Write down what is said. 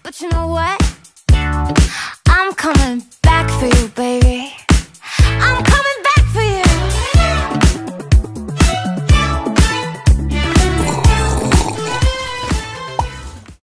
But you know what? I'm coming back for you, baby.